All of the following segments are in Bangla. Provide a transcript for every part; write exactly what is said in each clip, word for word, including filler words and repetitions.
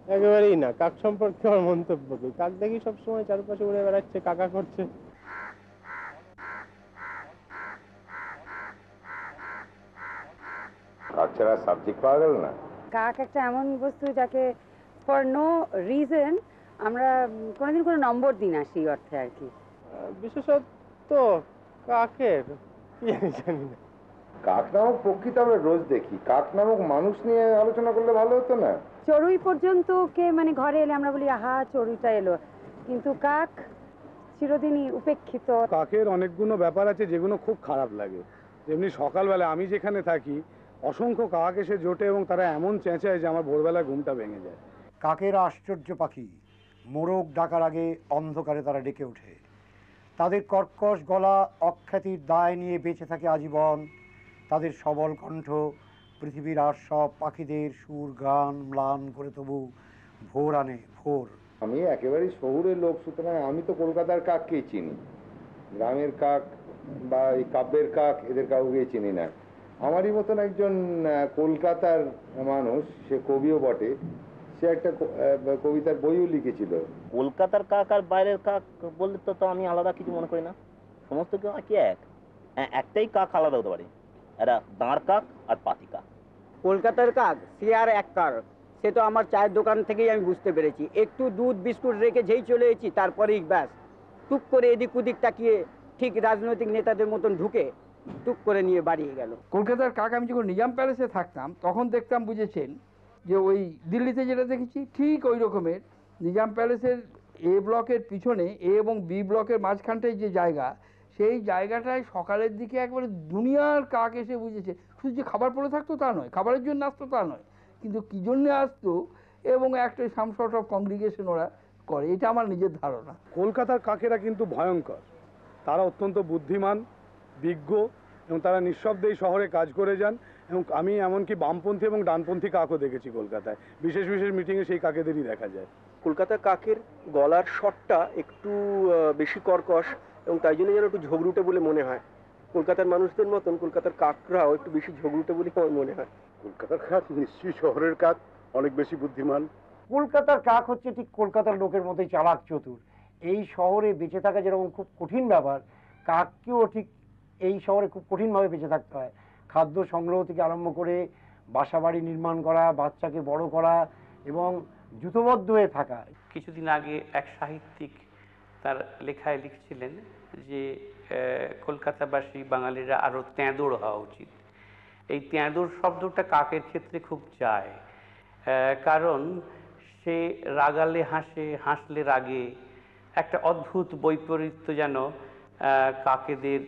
একেবারেই না। কাক সম্পর্কে আমার মন্তব্য কি? কাক দেখি সবসময় চারপাশে উড়ে বেড়াচ্ছে, কাকা করছে। কাক ছাড়া সাবজেক্ট পাওয়া গেল না। কাক একটা এমন বস্তু যাকে ফর নো রিজন আমরা কোনোদিন কোনো নম্বর দিই না সেই অর্থে আর কি। বিশেষত কাকের কি আমি জানি না। কাক নামক পক্ষী তো আমরা রোজ দেখি, কাক নামক মানুষ নিয়ে আলোচনা করলে ভালো হতো না? চড়ুই পর্যন্ত কে মানে ঘরে এলে আমরা বলি আহা চড়ুইটা এলো, কিন্তু কাক চিরদিনই উপেক্ষিত। কাকের অনেকগুলো ব্যাপার আছে যেগুলো খুব খারাপ লাগে। যেমনি সকালবেলা আমি যেখানে থাকি অসংখ্য কাক এসে জোটে এবং তারা এমন চেঁচায় যে আমার ভোরবেলায় ঘুমটা ভেঙে যায়। কাকের আশ্চর্য পাখি, মোরগ ডাকার আগে অন্ধকারে তারা ডেকে ওঠে। তাদের কর্কশ গলা অখ্যাতির দায় নিয়ে বেঁচে থাকে আজীবন। তাদের সবল কণ্ঠ পৃথিবীর আর সব পাখিদের সুর গান ম্লান করে তবু ভোর আনে ভোর। আমি একেবারেই শহুরের লোক, সুতরাং আমি তো কলকাতার কাককেই চিনি। গ্রামের কাক বা এই কাব্যের কাক এদের কাউকেই চিনি না। আমারই মতন একজন কলকাতার মানুষ, সে কবিও বটে, সে একটা কবিতার বইও লিখেছিল। কলকাতার কাক আর বাইরের কাক বললে তো তো আমি আলাদা কিছু মনে করি না। সমস্ত কি এক, হ্যাঁ একটাই কাক আলাদা হতে পারে, এরা দাঁড় কাক আর পাতি কাক। কলকাতার কাক সে আর এক কার, সে তো আমার চায়ের দোকান থেকেই আমি বুঝতে পেরেছি। একটু দুধ বিস্কুট রেখে যেই চলে এসেছি তারপরেই ব্যাস টুক করে এদিক ওদিক তাকিয়ে ঠিক রাজনৈতিক নেতাদের মতন ঢুকে টুক করে নিয়ে বাড়িয়ে গেল। কলকাতার কাক আমি যখন নিজাম প্যালেসে থাকতাম তখন দেখতাম, বুঝেছেন, যে ওই দিল্লিতে যেটা দেখেছি ঠিক ওই রকমের নিজাম প্যালেসের এ ব্লকের পিছনে এ এবং বি ব্লকের মাঝখানটায় যে জায়গা, সেই জায়গাটায় সকালের দিকে একবারে দুনিয়ার কাক এসে, বুঝেছে, শুধু যে খাবার পড়ে থাকতো তা নয়, খাবারের জন্য আসতো তা নয়, কিন্তু কী জন্যে আসতো এবং একটা সাম সর্ট অফ কংগ্রিগেশন ওরা করে, এটা আমার নিজের ধারণা। কলকাতার কাকেরা কিন্তু ভয়ঙ্কর। তারা অত্যন্ত বুদ্ধিমান, বিজ্ঞ এবং তারা নিঃশব্দেই শহরে কাজ করে যান। এবং আমি এমনকি বামপন্থী এবং ডানপন্থী কাকও দেখেছি কলকাতায়। বিশেষ বিশেষ মিটিংয়ে সেই কাকেদেরই দেখা যায়। কলকাতার কাকের গলার স্বরটা একটু বেশি কর্কশ এবং তাই জন্য যেন একটু ঝগড়ুটে বলে মনে হয়। কলকাতার মানুষদের মতন কলকাতার কাকরাও একটু বেশি ঝগড়ুটে বলে আমার মনে হয়। কলকাতার কাক নিশ্চয়ই শহরের কাক অনেক বেশি বুদ্ধিমান। কলকাতার কাক হচ্ছে ঠিক কলকাতার লোকের মতোই চালাক চতুর। এই শহরে বেঁচে থাকা যেরকম খুব কঠিন ব্যাপার, কাককেও ঠিক এই শহরে খুব কঠিনভাবে বেঁচে থাকতে হয়। খাদ্য সংগ্রহ থেকে আরম্ভ করে বাসা বাড়ি নির্মাণ করা, বাচ্চাকে বড় করা এবং জুতোবদ্ধ হয়ে থাকা। কিছুদিন আগে এক সাহিত্যিক তার লেখায় লিখছিলেন যে কলকাতাবাসী বাঙালিরা আরও তেঁদোড় হওয়া উচিত। এই তেঁদোড় শব্দটা কাকের ক্ষেত্রে খুব যায়, কারণ সে রাগালে হাসে, হাসলে রাগে, একটা অদ্ভুত বৈপরীত্য যেন কাকেদের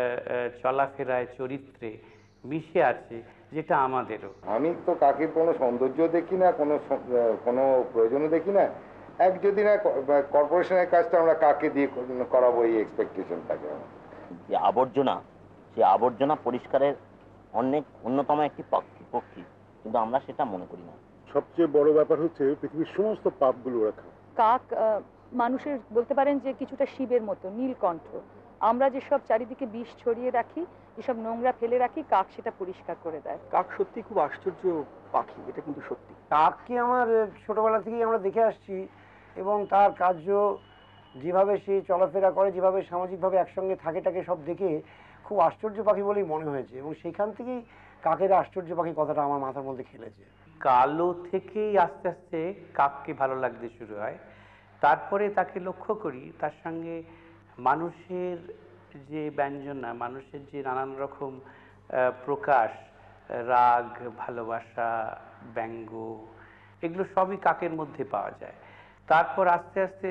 চলাফেরায় চরিত্রে মিশে আছে, যেটা আমাদেরও। আমি তো কাকের কোনো সৌন্দর্য দেখি না, কোনো কোনো প্রয়োজনও দেখি না। এক যদি না কর্পোরেশনের কাজটা আমরা কাকে দিয়ে করাবো এই এক্সপেকটেশন থাকে। যে আবর্জনা, সে আবর্জনা পরিষ্কারের অনেক অন্যতম একটি পক্ষী পক্ষী কিন্তু আমরা সেটা মনে করি না। সবচেয়ে বড় ব্যাপার হচ্ছে পৃথিবীর সমস্ত পাপগুলো রাখা। কাক মানুষের বলতে পারেন যে কিছুটা শিবের মতো নীলকণ্ঠ। আমরা যেসব চারিদিকে বিষ ছড়িয়ে রাখি, যেসব নোংরা ফেলে রাখি, কাক সেটা পরিষ্কার করে দেয়। কাক সত্যি খুব আশ্চর্য পাখি, এটা কিন্তু সত্যি। কাককে আমার ছোটবেলা থেকেই আমরা দেখে আসছি এবং তার কার্য, যেভাবে সে চলাফেরা করে, যেভাবে সামাজিকভাবে একসঙ্গে থাকে, তাকে সব দেখে খুব আশ্চর্য পাখি বলেই মনে হয়েছে এবং সেখান থেকেই কাকের আশ্চর্য পাখি কথাটা আমার মাথার মধ্যে খেলেছে। কালো থেকেই আস্তে আস্তে কাককে ভালো লাগতে শুরু হয়। তারপরে তাকে লক্ষ্য করি তার সঙ্গে মানুষের যে ব্যঞ্জনা, মানুষের যে নানান রকম প্রকাশ, রাগ, ভালোবাসা, ব্যঙ্গ, এগুলো সবই কাকের মধ্যে পাওয়া যায়। তারপর আস্তে আস্তে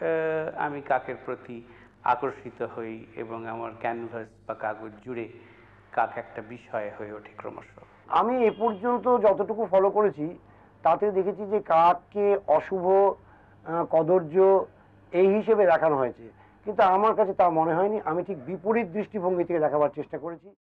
আমি কাকের প্রতি আকর্ষিত হই এবং আমার ক্যানভাস বা কাগজ জুড়ে কাক একটা বিষয় হয়ে ওঠে ক্রমশ। আমি এ পর্যন্ত যতটুকু ফলো করেছি তাতে দেখেছি যে কাককে অশুভ, কদর্য এই হিসেবে দেখানো হয়েছে, কিন্তু আমার কাছে তা মনে হয়নি। আমি ঠিক বিপরীত দৃষ্টিভঙ্গি থেকে দেখাবার চেষ্টা করেছি।